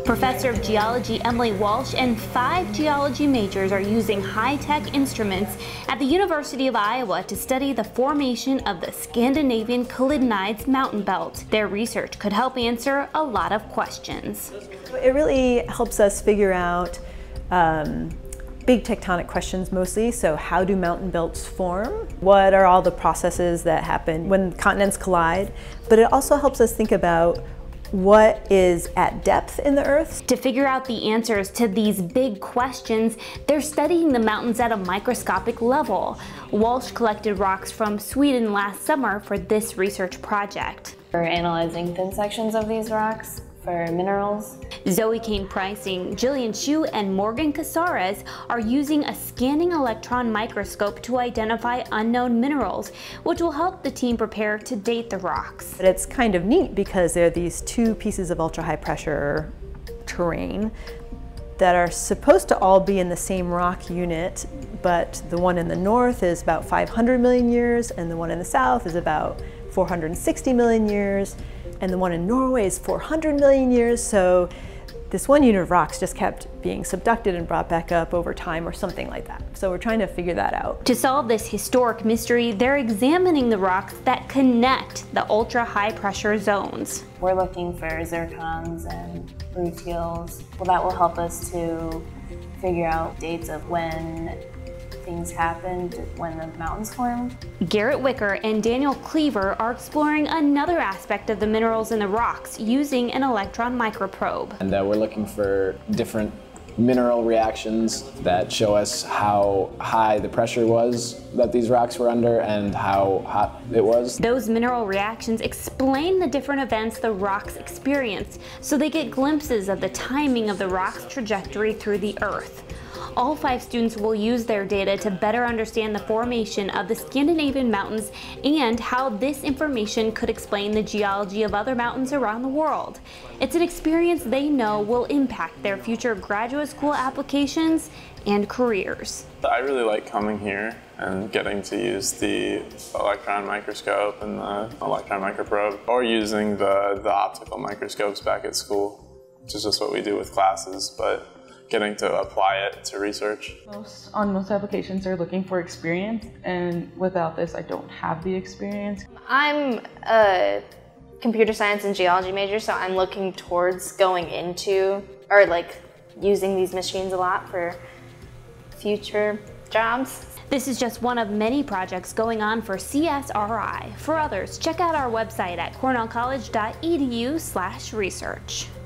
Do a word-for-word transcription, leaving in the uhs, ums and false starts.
Professor of Geology Emily Walsh and five geology majors are using high-tech instruments at the University of Iowa to study the formation of the Scandinavian Caledonides mountain belt. Their research could help answer a lot of questions. It really helps us figure out um, big tectonic questions mostly. So how do mountain belts form? What are all the processes that happen when continents collide? But it also helps us think about what is at depth in the Earth. To figure out the answers to these big questions, they're studying the mountains at a microscopic level. Walsh collected rocks from Sweden last summer for this research project. We're analyzing thin sections of these rocks for minerals. Zoe Kane Pricing, Jillian Shu, and Morgan Casares are using a scanning electron microscope to identify unknown minerals, which will help the team prepare to date the rocks. But it's kind of neat because there are these two pieces of ultra high pressure terrain that are supposed to all be in the same rock unit, but the one in the north is about five hundred million years and the one in the south is about four hundred sixty million years. And the one in Norway is four hundred million years, so this one unit of rocks just kept being subducted and brought back up over time or something like that. So we're trying to figure that out. To solve this historic mystery, they're examining the rocks that connect the ultra high pressure zones. We're looking for zircons and rutils. Well, that will help us to figure out dates of when things happened, when the mountains formed. Garrett Wicker and Daniel Cleaver are exploring another aspect of the minerals in the rocks using an electron microprobe. And uh, we're looking for different mineral reactions that show us how high the pressure was that these rocks were under and how hot it was. Those mineral reactions explain the different events the rocks experience, so they get glimpses of the timing of the rock's trajectory through the Earth. All five students will use their data to better understand the formation of the Scandinavian mountains and how this information could explain the geology of other mountains around the world. It's an experience they know will impact their future graduate school applications and careers. I really like coming here and getting to use the electron microscope and the electron microprobe, or using the, the optical microscopes back at school, which is just what we do with classes, but getting to apply it to research. Most, on most applications, they're looking for experience, and without this, I don't have the experience. I'm a computer science and geology major, so I'm looking towards going into, or like using these machines a lot for future jobs. This is just one of many projects going on for C S R I. For others, check out our website at cornell college dot e d u slash research.